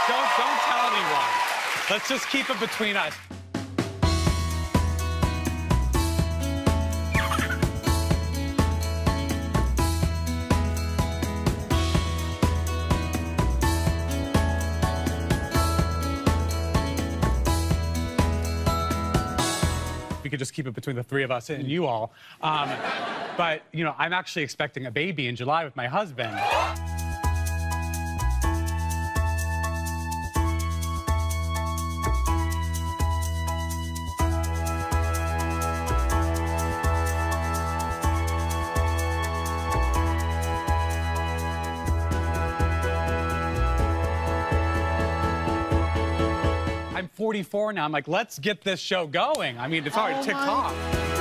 Don't tell anyone. Let's just keep it between us. We could just keep it between the three of us and you all. But, you know, I'm actually expecting a baby in July with my husband. I'm 44 now. I'm like, let's get this show going. I mean, it's already ticked off.